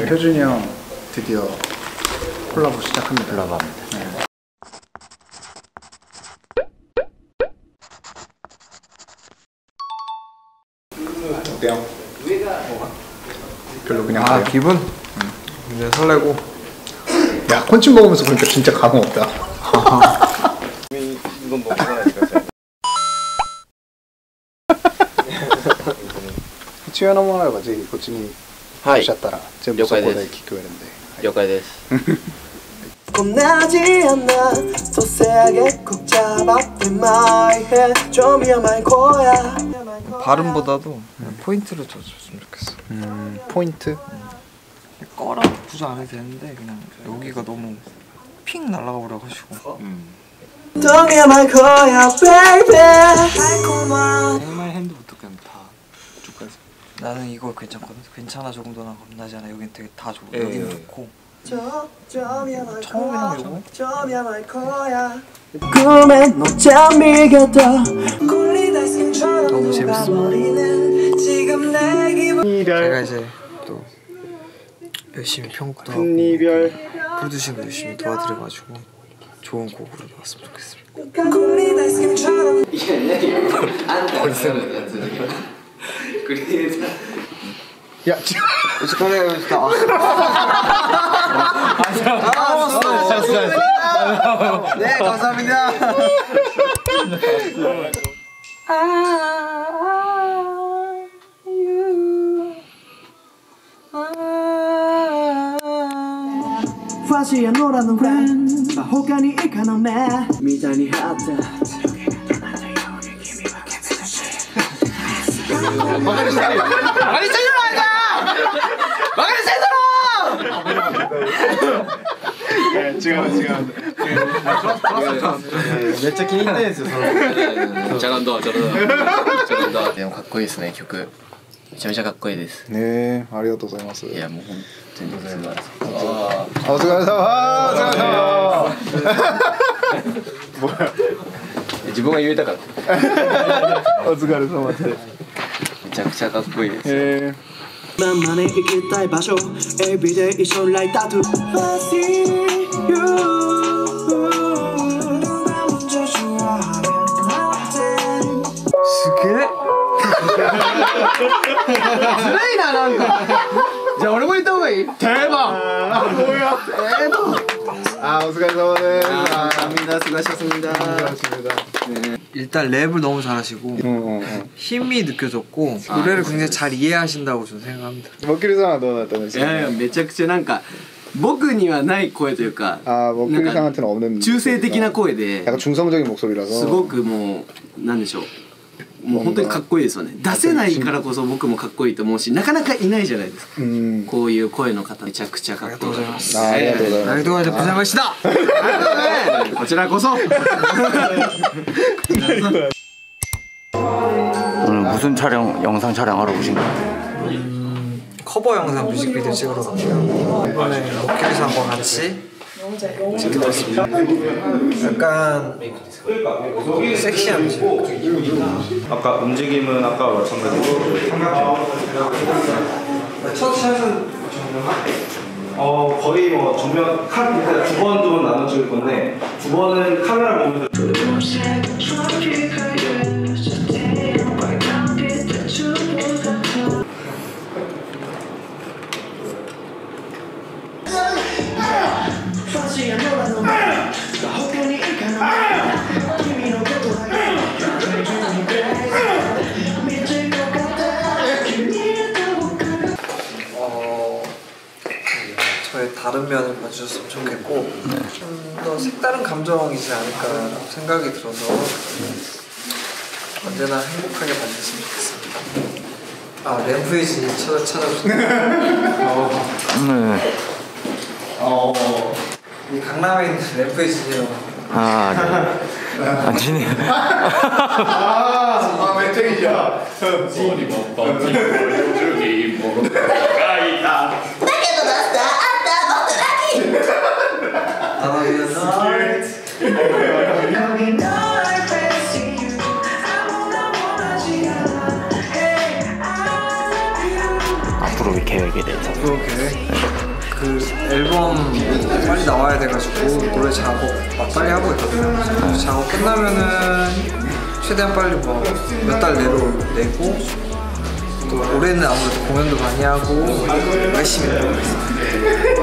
효준이 형 드디어 콜라보 시작합니다. 콜라보합니다. 네. 어때요? 별로 그냥 아, 그래요? 기분? 이제 설레고. 야, 콘칩 먹으면서 보니까 진짜 감흥 없다. 이건 먹어야 이거죠. 必要なものあればぜひこっちにおっしゃったら全部そこで聞こえるんで。 了解です。 겁나지 않아 더 세게 꼭 잡았대 my hand 좀 위험할 거야 발음보다도 그냥 포인트를 줘줬으면 좋겠어. 포인트? 꺼라 굳이 안 해도 되는데 그냥 여기가 너무 핑 날아가 버려가지고. 더 위험할 거야 baby 달콤한 정말 핸드부터 그냥 다 쭉까지. 나는 이거 괜찮거든. 괜찮아 저 정도나 겁나지 않아. 여긴 되게 다 좋아. 여기는 좋고. 처음이랑 요거? 점이야말 거야 꿈에 너 잠기겠다 너무 재밌어. 지금 내 기분 제가 이제 또 열심히 편곡도 하고 프로듀싱도 열심히 도와드려가지고 좋은 곡으로 나왔으면 좋겠습니다. 야, 지금 네, 감사합니다. 파시야 노라는 랜 호간이 일카노네 미자니 하트 でもかっこいいですね曲。めちゃめちゃかっこいいです。 ねえ、ありがとうございます。 いやもう本当に素晴らしい。 お疲れ様。お疲れ様。 自分が言えたから。 お疲れ様で。 めちゃくちゃかっこいいです。 만만해 이기다의場所 Everyday is your light tattoo I see you 누가 먼저 좋아하면 nothing すげえ。ずるいななんか。じゃあ俺も言った方がいい。대박。 아,お疲れ様です。 감사합니다 수고하셨습니다 일단 랩을 너무 잘하시고 힘이 느껴졌고 노래를 굉장히 잘 이해하신다고 저는 생각합니다. ボキルさんはどうだったんですか？ いやいやめちゃくちゃなんか僕にはない声というか 아,ボキルさん한테는 없는 中性的な声で 약간 중성적인 목소리라서 すごくもうなんでしょうもう本当にかっこいいですよね出せないからこそ僕もかっこいいと思うしなかなかいないじゃないですかこういう声の方めちゃくちゃかっこいい 아, ありがとうございます。 아리도가 고생하시다. こちらこそ 오늘 무슨 영상 촬영하러 오신 거예요? 커버 영상 뮤직비디오 찍으러 갔고요. 이번에 먹기리상과 같이 찍게 됐습니다. 약간 섹시한 뮤직. 아까 움직임은 아까 마찬가지고 첫 샷은 거의 뭐 정면 두 번 나눠 찍을 건데 두 번은 카메라 보면서 저의 다른 면을 봐주셨으면 좋겠고 좀 더 색다른 감정이지 않을까 생각이 들어서 언제나 행복하게 봐주셨으면 좋겠습니다. 아, 램프이지 찾아주세요. 네. 이 강남에 있는 램프이지요. 아, 네. 아, 진이. 아, 멘탱이야. 앞으로 계획에 대해서. 오케이. 그 앨범 빨리 나와야 돼가지고 노래 작업 빨리 하고 있거든요. 그래서 작업 끝나면은 최대한 빨리 뭐 몇 달 내로 내고 또 올해는 아무래도 공연도 많이 하고 열심히 해보겠습니다.